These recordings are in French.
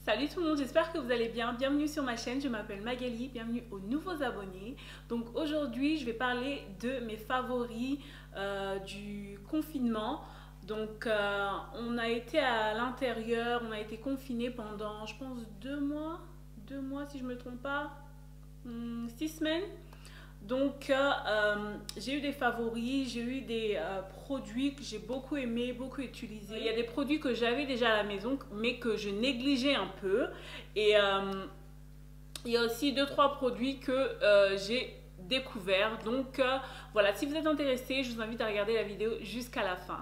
Salut tout le monde, j'espère que vous allez bien. Bienvenue sur ma chaîne, je m'appelle Magali, bienvenue aux nouveaux abonnés. Donc aujourd'hui, je vais parler de mes favoris du confinement. Donc on a été à l'intérieur, on a été confinés pendant, je pense, 2 mois si je ne me trompe pas, 6 semaines. Donc j'ai eu des favoris, j'ai eu des produits que j'ai beaucoup aimé, beaucoup utilisé. Il y a des produits que j'avais déjà à la maison mais que je négligeais un peu. Et il y a aussi 2-3 produits que j'ai découverts. Donc voilà, si vous êtes intéressé, je vous invite à regarder la vidéo jusqu'à la fin.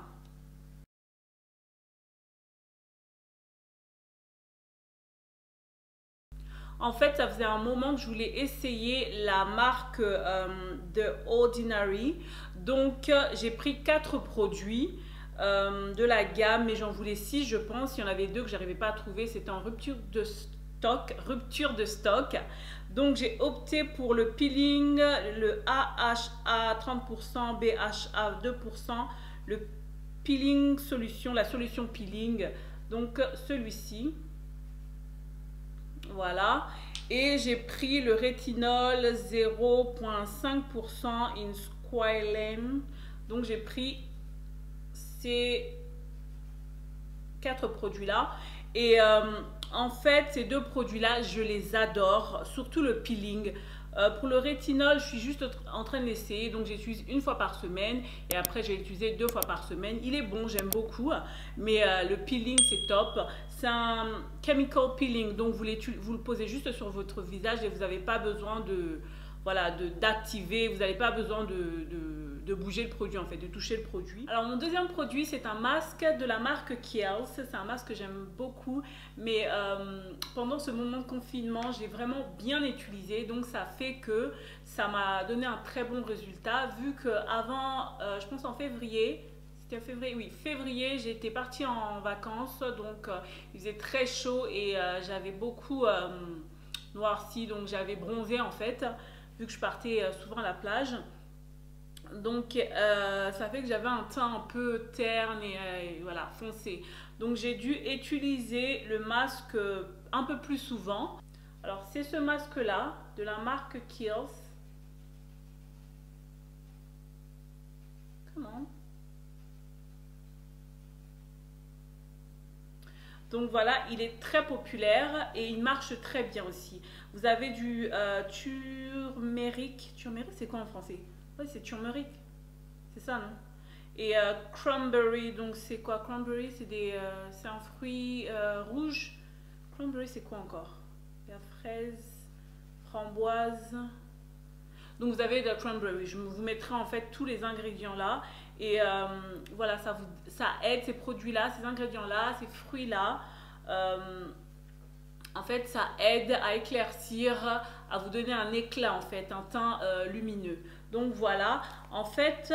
En fait, ça faisait un moment que je voulais essayer la marque de Ordinary. Donc, j'ai pris 4 produits de la gamme, mais j'en voulais 6, je pense. Il y en avait 2 que j'arrivais pas à trouver. C'était en rupture de stock. Donc, j'ai opté pour le peeling, le AHA 30%, BHA 2%, le peeling solution, la solution peeling. Donc, celui-ci. Voilà, et j'ai pris le rétinol 0,5% in squalane. Donc j'ai pris ces 4 produits là et en fait ces 2 produits là je les adore, surtout le peeling. Pour le rétinol, je suis juste en train de l'essayer, donc j'utilise 1 fois par semaine et après j'ai utilisé 2 fois par semaine. Il est bon, j'aime beaucoup, mais le peeling c'est top. C'est un chemical peeling, donc vous le posez juste sur votre visage et vous n'avez pas besoin de d'activer, vous n'avez pas besoin de bouger le produit en fait, de toucher le produit. Alors mon deuxième produit c'est un masque de la marque Kiehl's, c'est un masque que j'aime beaucoup, mais pendant ce moment de confinement j'ai vraiment bien utilisé, donc ça fait que ça m'a donné un très bon résultat, vu qu'avant, je pense en février, c'était février, oui, février, j'étais partie en vacances, donc il faisait très chaud et j'avais beaucoup noirci, donc j'avais bronzé en fait, vu que je partais souvent à la plage. Donc ça fait que j'avais un teint un peu terne et voilà, foncé. Donc j'ai dû utiliser le masque un peu plus souvent. Alors c'est ce masque là de la marque Kiehl's. Comment? Donc voilà, il est très populaire et il marche très bien aussi. Vous avez du turmeric. Turmeric, c'est quoi en français? Oui, c'est turmeric. C'est ça, non? Et cranberry, donc c'est quoi? Cranberry, c'est un fruit rouge. Cranberry, c'est quoi encore? Il y a fraise, framboise. Donc vous avez de la cranberry. Je vous mettrai en fait tous les ingrédients là. Et voilà, ça aide, ces produits-là, ces ingrédients-là, ces fruits-là. En fait, ça aide à éclaircir, à vous donner un éclat en fait, un teint lumineux. Donc voilà, en fait,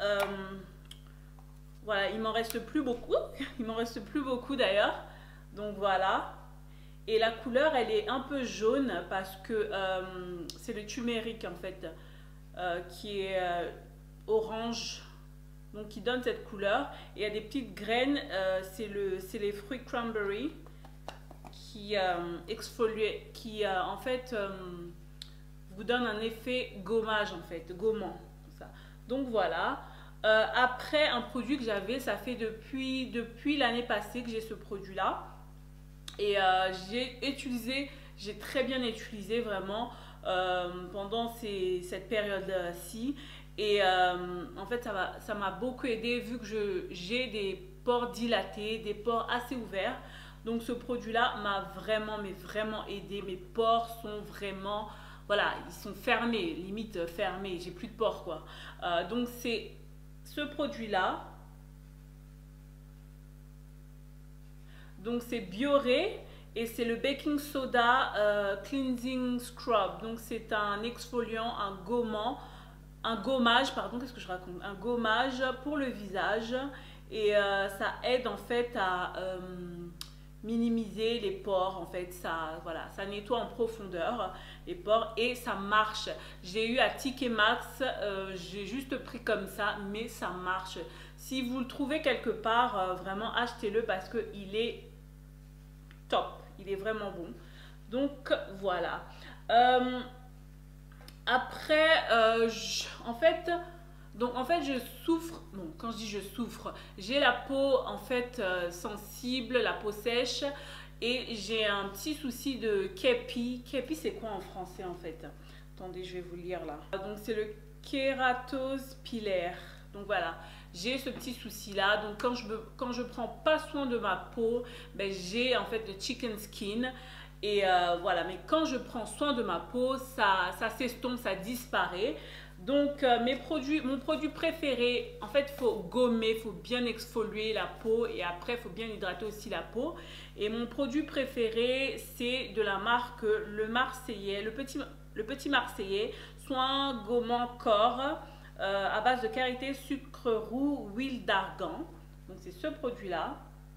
voilà, il m'en reste plus beaucoup. Il m'en reste plus beaucoup d'ailleurs. Donc voilà. Et la couleur, elle est un peu jaune parce que c'est le turmeric en fait, qui est orange, donc qui donne cette couleur. Et il y a des petites graines, c'est les fruits cranberry qui exfolient, qui en fait vous donne un effet gommage en fait, gommant. Ça. Donc voilà. Après, un produit que j'avais, ça fait depuis l'année passée que j'ai ce produit là. Et j'ai très bien utilisé vraiment pendant cette période-ci. Et en fait, ça m'a beaucoup aidé vu que j'ai des pores dilatés, des pores assez ouverts. Donc ce produit-là m'a vraiment, mais vraiment aidé. Mes pores sont vraiment, voilà, ils sont fermés, limite fermés. J'ai plus de pores quoi. Donc c'est ce produit-là. Donc c'est Bioré et c'est le baking soda cleansing scrub. Donc c'est un exfoliant, un gommage, pardon, qu'est-ce que je raconte? Un gommage pour le visage et ça aide en fait à minimiser les pores en fait, voilà, ça nettoie en profondeur les pores et ça marche. J'ai eu à Ticket Max, j'ai juste pris comme ça, mais ça marche. Si vous le trouvez quelque part, vraiment achetez-le parce qu'il est top. il est vraiment bon. Donc voilà. Après, en fait, je souffre. Bon, quand je dis je souffre, j'ai la peau en fait sensible, la peau sèche, et j'ai un petit souci de képi. Képi, c'est quoi en français en fait? Attendez, je vais vous lire là. Donc c'est le kératose pilaire. Donc voilà, j'ai ce petit souci là. Donc quand je prends pas soin de ma peau, ben, j'ai en fait le chicken skin. Et voilà, mais quand je prends soin de ma peau, ça s'estompe, ça disparaît. Donc mon produit préféré, en fait, il faut gommer, il faut bien exfolier la peau et après, il faut bien hydrater aussi la peau. Et mon produit préféré, c'est de la marque Le Marseillais, le petit Marseillais, soin gommant corps à base de karité, sucre roux, huile d'argan. Donc c'est ce produit-là.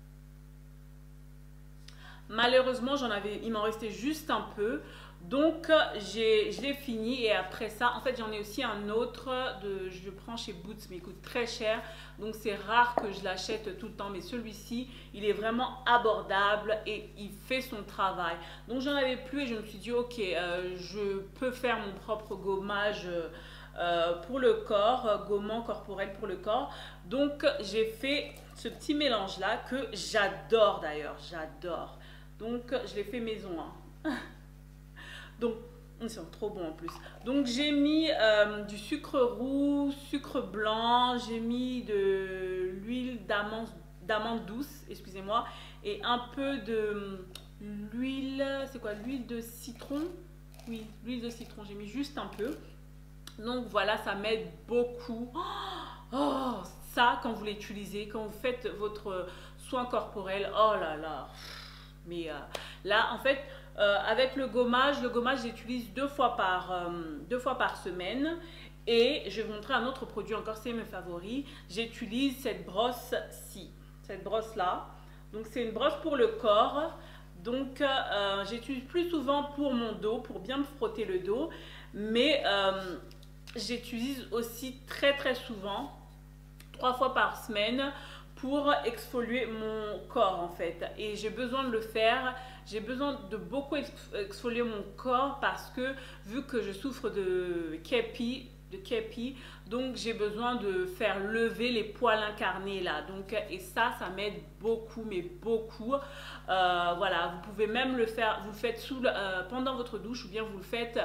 Malheureusement, il m'en restait juste un peu. Donc, je l'ai fini et après ça, en fait, j'en ai aussi un autre, je le prends chez Boots, mais il coûte très cher. Donc, c'est rare que je l'achète tout le temps, mais celui-ci, il est vraiment abordable et il fait son travail. Donc, j'en avais plus et je me suis dit, ok, je peux faire mon propre gommage pour le corps, gommant corporel pour le corps. Donc, j'ai fait ce petit mélange-là que j'adore d'ailleurs, j'adore. Donc, je l'ai fait maison. Hein. Donc, ils sont trop bons en plus. Donc, j'ai mis du sucre roux, sucre blanc, j'ai mis de l'huile d'amande douce, excusez-moi, et un peu de l'huile, c'est quoi? L'huile de citron? Oui, l'huile de citron, j'ai mis juste un peu. Donc, voilà, ça m'aide beaucoup. Oh, ça, quand vous l'utilisez, quand vous faites votre soin corporel, oh là là. Mais là, en fait, avec le gommage, j'utilise deux fois par semaine. Et je vais vous montrer un autre produit encore, c'est mes favoris. J'utilise cette brosse-ci, cette brosse-là. Donc, c'est une brosse pour le corps. Donc, j'utilise plus souvent pour mon dos, pour bien me frotter le dos. Mais j'utilise aussi très très souvent, 3 fois par semaine, pour exfolier mon corps en fait. Et j'ai besoin de le faire, j'ai besoin de beaucoup exfolier mon corps parce que vu que je souffre de képi, donc j'ai besoin de faire lever les poils incarnés là. Donc, et ça m'aide beaucoup, mais beaucoup. Voilà, vous pouvez même le faire, vous le faites pendant votre douche ou bien vous le faites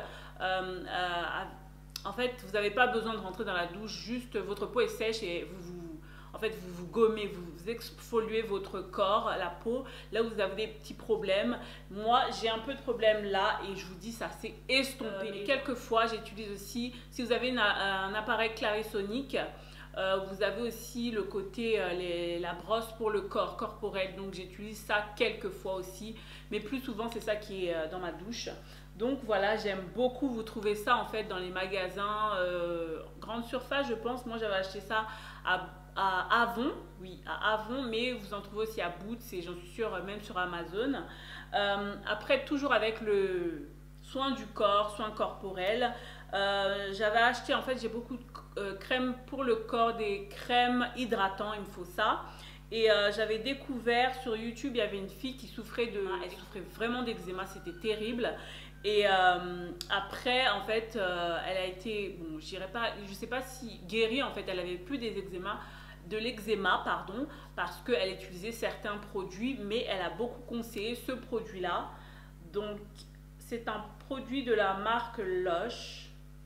en fait, vous n'avez pas besoin de rentrer dans la douche, juste votre peau est sèche et vous gommez, vous exfoliez votre corps, la peau, là où vous avez des petits problèmes. Moi, j'ai un peu de problème là et je vous dis, ça s'est estompé. Mais quelquefois, j'utilise aussi, si vous avez un appareil clarisonique, vous avez aussi le côté, la brosse pour le corps corporel. Donc, j'utilise ça quelquefois aussi, mais plus souvent, c'est ça qui est dans ma douche. Donc voilà, j'aime beaucoup. Vous trouvez ça en fait dans les magasins grande surface, je pense. Moi, j'avais acheté ça à Avon, oui, à Avon, mais vous en trouvez aussi à Boots et j'en suis sûre même sur Amazon. Après, toujours avec le soin du corps, soin corporel, j'avais acheté, en fait, j'ai beaucoup de crèmes pour le corps, des crèmes hydratants, il me faut ça. Et j'avais découvert sur YouTube, il y avait une fille qui souffrait elle souffrait vraiment d'eczéma, c'était terrible. Et après, en fait, elle a été, bon, je sais pas si guérie, en fait, elle avait plus de l'eczéma, pardon, parce qu'elle utilisait certains produits, mais elle a beaucoup conseillé ce produit-là. Donc, c'est un produit de la marque Lush.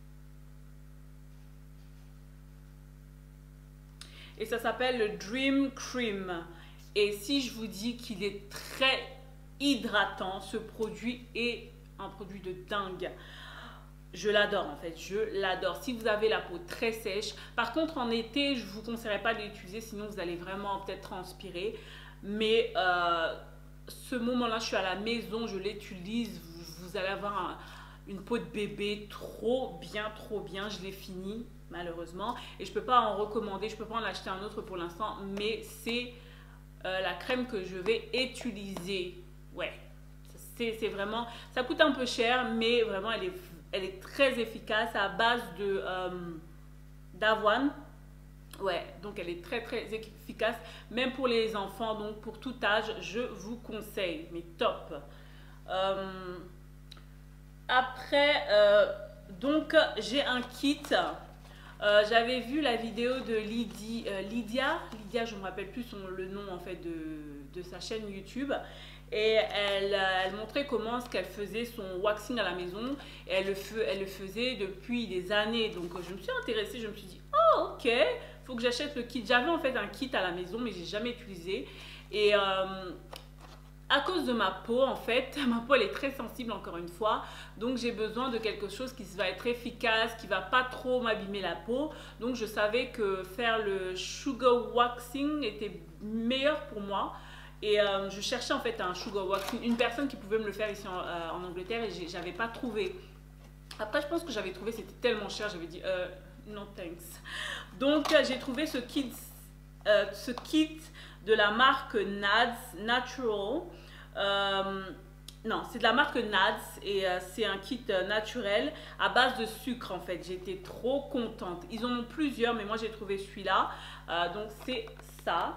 Et ça s'appelle le Dream Cream. Et si je vous dis qu'il est très hydratant, ce produit est un produit de dingue. Je l'adore en fait, je l'adore. Si vous avez la peau très sèche, par contre en été, je ne vous conseillerais pas de l'utiliser, sinon vous allez vraiment peut-être transpirer. Mais ce moment-là, je suis à la maison, je l'utilise, vous allez avoir une peau de bébé trop bien. Je l'ai fini malheureusement et je ne peux pas en recommander, je ne peux pas en acheter un autre pour l'instant, mais c'est la crème que je vais utiliser. Ouais. C'est vraiment, ça coûte un peu cher, mais vraiment elle est très efficace à base d'avoine. Ouais, donc elle est très efficace, même pour les enfants, donc pour tout âge, je vous conseille, mais top. Après, donc j'ai un kit. J'avais vu la vidéo de Lydia, je ne me rappelle plus le nom en fait de sa chaîne YouTube. Et elle montrait comment ce qu'elle faisait son waxing à la maison. Et elle le faisait depuis des années. Donc je me suis intéressée, je me suis dit, oh ok, faut que j'achète le kit. J'avais en fait un kit à la maison, mais j'ai jamais utilisé. Et à cause de ma peau, en fait, ma peau elle est très sensible encore une fois, donc j'ai besoin de quelque chose qui va être efficace, qui va pas trop m'abîmer la peau. Donc je savais que faire le sugar waxing était meilleur pour moi. Et je cherchais en fait un sugar waxing, une personne qui pouvait me le faire ici en Angleterre, et j'avais pas trouvé. Après je pense que j'avais trouvé, c'était tellement cher, j'avais dit non thanks. Donc j'ai trouvé ce kit de la marque Nads Natural. Non, c'est de la marque Nads et c'est un kit naturel à base de sucre en fait. J'étais trop contente. Ils en ont plusieurs, mais moi j'ai trouvé celui-là. Donc c'est ça.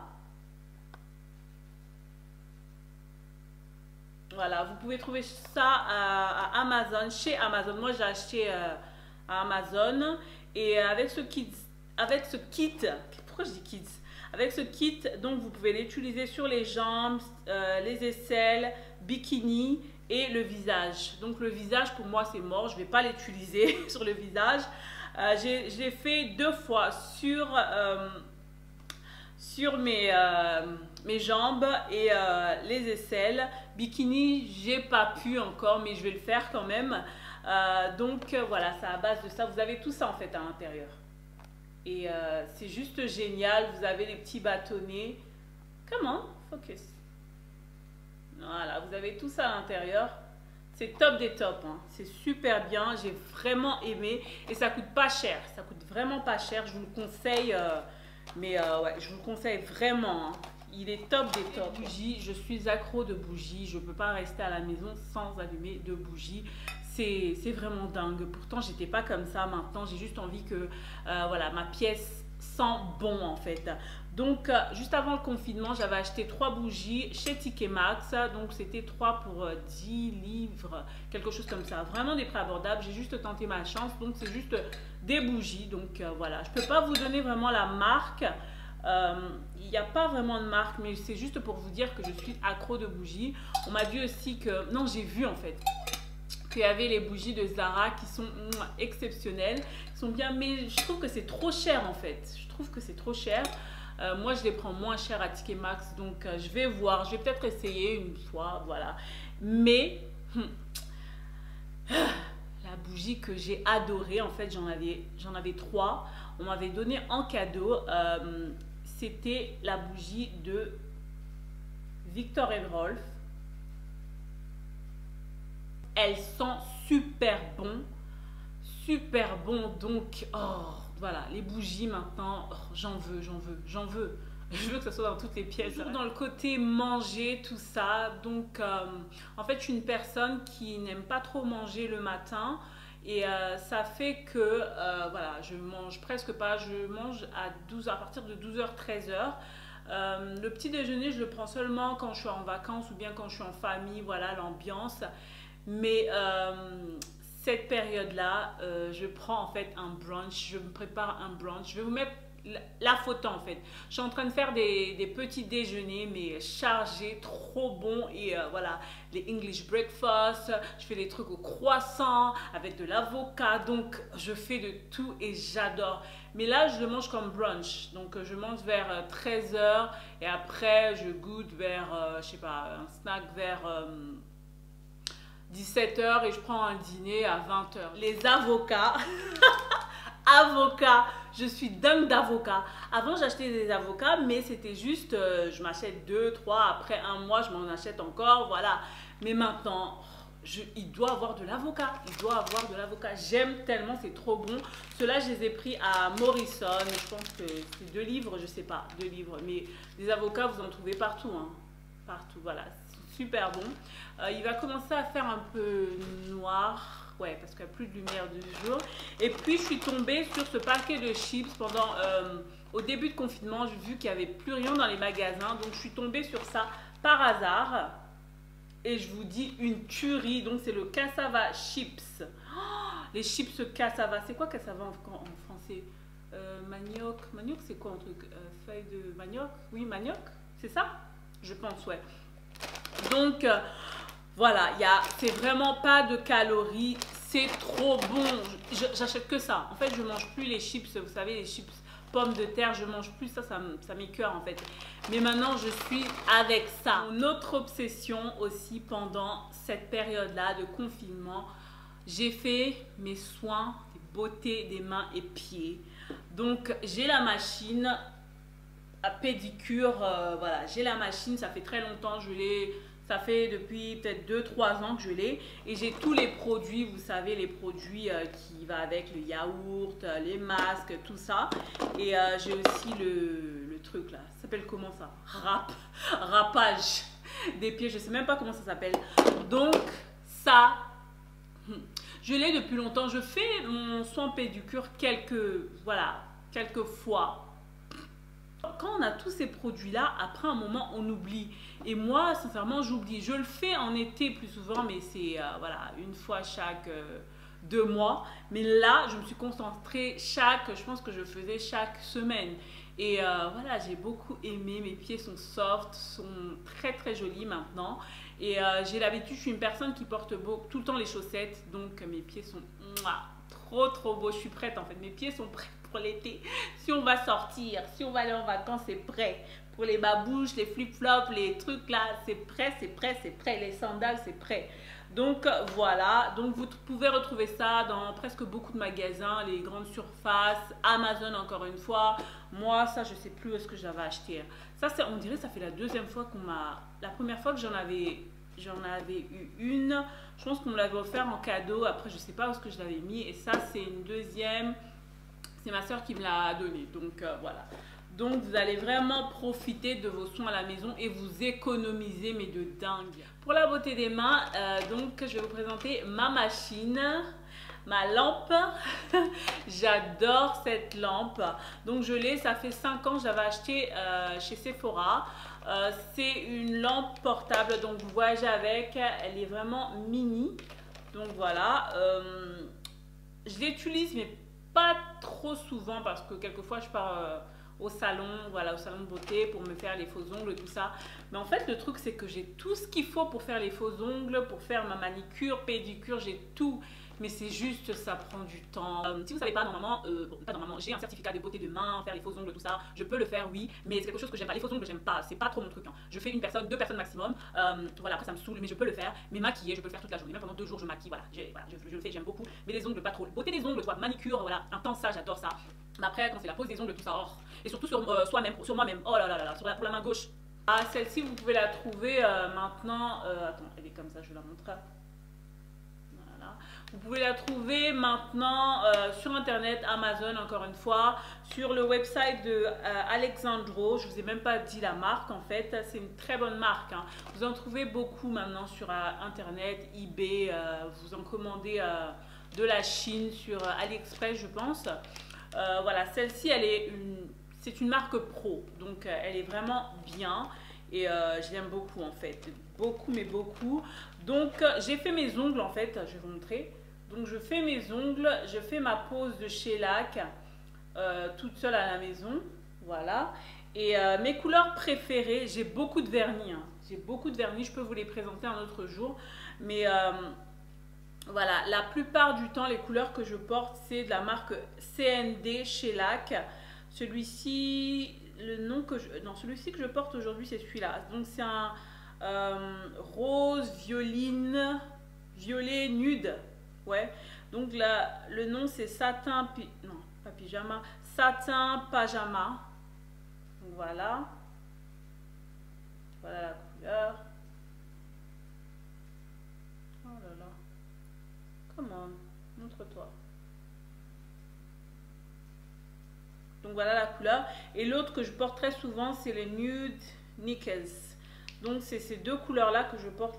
Voilà, vous pouvez trouver ça à Amazon, chez Amazon. Moi j'ai acheté à Amazon, et avec ce kit, pourquoi je dis kids? Avec ce kit, donc vous pouvez l'utiliser sur les jambes, les aisselles, bikini et le visage. Donc le visage pour moi c'est mort, je ne vais pas l'utiliser sur le visage. J'ai fait 2 fois sur mes jambes et les aisselles. Bikini, j'ai pas pu encore, mais je vais le faire quand même. Donc voilà, c'est à base de ça. Vous avez tout ça en fait à l'intérieur. Et c'est juste génial. Vous avez les petits bâtonnets. Come on, focus. Voilà, vous avez tout ça à l'intérieur. C'est top des tops, hein. C'est super bien. J'ai vraiment aimé. Et ça coûte pas cher. Ça coûte vraiment pas cher. Je vous le conseille. Ouais, je vous le conseille vraiment, hein. Il est top des tops. Bougies, je suis accro de bougies. Je ne peux pas rester à la maison sans allumer de bougies. C'est vraiment dingue. Pourtant, j'étais pas comme ça. Maintenant, j'ai juste envie que voilà, ma pièce sent bon en fait. Donc, juste avant le confinement, j'avais acheté 3 bougies chez TK Maxx. Donc, c'était 3 pour 10 livres, quelque chose comme ça. Vraiment des prix abordables. J'ai juste tenté ma chance. Donc, c'est juste des bougies. Donc, voilà. Je ne peux pas vous donner vraiment la marque. Il n'y a pas vraiment de marque, mais c'est juste pour vous dire que je suis accro de bougies. On m'a dit aussi que... Non, j'ai vu en fait qu'il y avait les bougies de Zara qui sont exceptionnelles. Ils sont bien, mais je trouve que c'est trop cher en fait. Je trouve que c'est trop cher. Moi, je les prends moins cher à TK Maxx, donc je vais voir. Je vais peut-être essayer une fois, voilà. Mais la bougie que j'ai adorée, en fait, j'en avais 3. On m'avait donné en cadeau. C'était la bougie de Viktor & Rolf. Elle sent super bon. Super bon. Donc, oh, voilà, les bougies maintenant, oh, j'en veux. Je veux que ça soit dans toutes les pièces. Toujours dans le côté manger, tout ça. Donc, en fait, je suis une personne qui n'aime pas trop manger le matin. Et ça fait que, voilà, je mange presque pas. Je mange à partir de 12h, 13h. Le petit déjeuner, je le prends seulement quand je suis en vacances ou bien quand je suis en famille, voilà, l'ambiance. Mais cette période-là, je prends en fait un brunch. Je me prépare un brunch. Je vais vous mettre la photo en fait. Je suis en train de faire des petits déjeuners, mais chargés, trop bons. Et voilà, les English breakfast. Je fais des trucs au croissant avec de l'avocat. Donc, je fais de tout et j'adore. Mais là, je le mange comme brunch. Donc, je mange vers 13h et après, je goûte vers, je sais pas, un snack vers 17h et je prends un dîner à 20h. Les avocats. Avocats, je suis dingue d'avocats. Avant, j'achetais des avocats, mais c'était juste, je m'achète 2, 3, après un mois, je m'en achète encore, voilà. Mais maintenant, il doit avoir de l'avocat. Il doit avoir de l'avocat. J'aime tellement, c'est trop bon. Ceux-là, je les ai pris à Morrison. Je pense que c'est 2 livres, je sais pas, 2 livres. Mais des avocats, vous en trouvez partout, hein. Partout, voilà. Super bon. Il va commencer à faire un peu noir. Ouais, parce qu'il n'y a plus de lumière du jour. Et puis, je suis tombée sur ce paquet de chips pendant... au début de confinement, j'ai vu qu'il n'y avait plus rien dans les magasins. Donc, je suis tombée sur ça par hasard. et je vous dis une tuerie. Donc c'est le cassava chips. Oh, les chips cassava. C'est quoi cassava en français? Manioc. Manioc c'est quoi un truc? Feuille de manioc? Oui, manioc. C'est ça? Je pense, ouais. Donc voilà, c'est vraiment pas de calories. C'est trop bon. J'achète que ça. En fait, je mange plus les chips. Vous savez, les chips pommes de terre, je mange plus ça, ça m'écoeure en fait. Mais maintenant, je suis avec ça. Mon autre obsession aussi pendant cette période-là de confinement, j'ai fait mes soins de beauté des mains et pieds. Donc, j'ai la machine à pédicure. Voilà, j'ai la machine, ça fait très longtemps, ça fait depuis peut-être 2-3 ans que je l'ai. Et j'ai tous les produits, vous savez, les produits qui vont avec le yaourt, les masques, tout ça. Et j'ai aussi le truc là. Ça s'appelle comment ça? Râpage des pieds. Je ne sais même pas comment ça s'appelle. Donc, ça, je l'ai depuis longtemps. Je fais mon soin pédicure quelques fois. Quand on a tous ces produits-là, après un moment, on oublie. Et moi, sincèrement, j'oublie. Je le fais en été plus souvent, mais c'est voilà, une fois chaque 2 mois. Mais là, je me suis concentrée je pense que je faisais chaque semaine. Et voilà, j'ai beaucoup aimé. Mes pieds sont soft, sont très très jolis maintenant. Et j'ai l'habitude, je suis une personne qui porte tout le temps les chaussettes. Donc mes pieds sont trop trop beaux. Je suis prête en fait. Mes pieds sont prêts pour l'été. Si on va sortir, si on va aller en vacances, c'est prêt. Pour les babouches, les flip-flops, les trucs là, c'est prêt, c'est prêt, c'est prêt. Les sandales, c'est prêt. Donc voilà, donc vous pouvez retrouver ça dans presque beaucoup de magasins, les grandes surfaces, Amazon encore une fois. Moi, ça, je sais plus où est-ce que j'avais acheté. Ça, on dirait, ça fait la deuxième fois la première fois que j'en avais eu une. Je pense qu'on me l'avait offert en cadeau. Après, je sais pas où est-ce que je l'avais mis. Et ça, c'est une deuxième. C'est ma soeur qui me l'a donné. Donc voilà. Donc vous allez vraiment profiter de vos soins à la maison et vous économiser, mais de dingue. Pour la beauté des mains, donc je vais vous présenter ma machine, ma lampe. J'adore cette lampe. Donc je l'ai, ça fait 5 ans, je l'avais acheté chez Sephora. C'est une lampe portable, donc vous voyagez avec, elle est vraiment mini. Donc voilà, je l'utilise mais pas trop souvent parce que quelquefois je pars au salon, voilà, au salon de beauté pour me faire les faux ongles, tout ça. Mais en fait, le truc, c'est que j'ai tout ce qu'il faut pour faire les faux ongles, pour faire ma manicure, pédicure, j'ai tout. Mais c'est juste, ça prend du temps. Si vous savez pas, normalement, j'ai un certificat de beauté de main, faire les faux ongles, tout ça. Je peux le faire, oui, mais c'est quelque chose que j'aime pas. Les faux ongles, j'aime pas. C'est pas trop mon truc. Hein. Je fais une personne, 2 personnes maximum. Voilà, après ça me saoule, mais je peux le faire. Mais maquiller, je peux le faire toute la journée. Même pendant 2 jours, je maquille. Voilà, je le fais, j'aime beaucoup. Mais les ongles, pas trop. Beauté des ongles, toi, manicure, voilà, intense, ça, j'adore ça. Mais après, quand c'est la pose des ongles, tout ça, oh. Et surtout sur soi-même, sur moi-même. Oh là là là, pour la main gauche. Ah, celle-ci, vous pouvez la trouver maintenant. Attends, elle est comme ça, je la montre. Vous pouvez la trouver maintenant sur internet, Amazon encore une fois, sur le website de Alexandro. Je ne vous ai même pas dit la marque en fait, c'est une très bonne marque. Hein. Vous en trouvez beaucoup maintenant sur internet, eBay, vous en commandez de la Chine sur AliExpress je pense. Voilà, celle-ci c'est une marque pro, donc elle est vraiment bien. Et je l'aime beaucoup en fait, beaucoup mais beaucoup. Donc j'ai fait mes ongles en fait, je vais vous montrer. Donc je fais mes ongles, je fais ma pose de shellac toute seule à la maison, voilà. Et mes couleurs préférées, j'ai beaucoup de vernis, hein. J'ai beaucoup de vernis, je peux vous les présenter un autre jour. Mais voilà, la plupart du temps les couleurs que je porte c'est de la marque CND shellac. Celui-ci... celui-ci que je porte aujourd'hui, c'est celui-là. Donc, c'est un rose, violet nude. Ouais. Donc, là, le nom, c'est satin... Non, pas pyjama. Satin pajama. Donc, voilà. Voilà la couleur. Oh là là. Comment? Montre-toi. Donc voilà la couleur. Et l'autre que je porte très souvent, c'est le Nude Knickers. Donc c'est ces 2 couleurs-là que je porte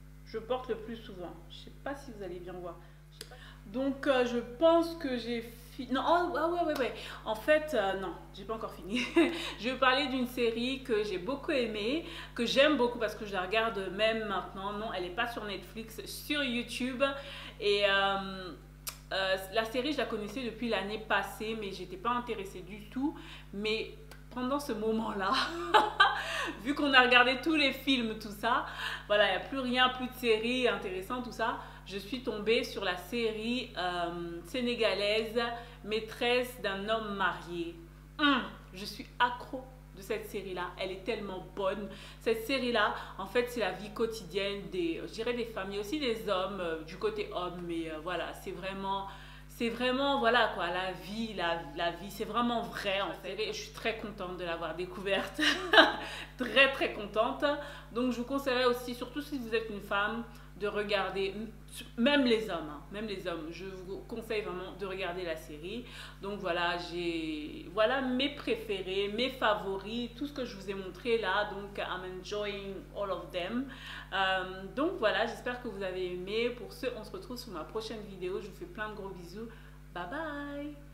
le plus souvent. Je ne sais pas si vous allez bien voir. Donc je pense que j'ai Non, oh, ah ouais, ouais, ouais. En fait, non, j'ai pas encore fini. Je vais parler d'une série que j'ai beaucoup aimée, que j'aime beaucoup parce que je la regarde même maintenant. Non, elle n'est pas sur Netflix, sur YouTube. Et la série, je la connaissais depuis l'année passée, mais j'étais pas intéressée du tout. Mais pendant ce moment-là, vu qu'on a regardé tous les films, tout ça, voilà, il n'y a plus rien, plus de séries intéressantes, tout ça. Je suis tombée sur la série sénégalaise Maîtresse d'un homme marié. Je suis accro de cette série-là. Elle est tellement bonne. Cette série-là, en fait, c'est la vie quotidienne des, je dirais des familles, aussi des hommes, du côté homme. Mais voilà, c'est vraiment, voilà quoi, la vie, c'est vraiment vrai en fait. Et je suis très contente de l'avoir découverte. Très, très contente. Donc, je vous conseillerais aussi, surtout si vous êtes une femme, de regarder, même les hommes, hein, même les hommes, je vous conseille vraiment de regarder la série. Donc voilà, voilà mes préférés, mes favoris, tout ce que je vous ai montré là. Donc I'm enjoying all of them. Donc voilà, j'espère que vous avez aimé. Pour ce, on se retrouve sur ma prochaine vidéo. Je vous fais plein de gros bisous. Bye bye.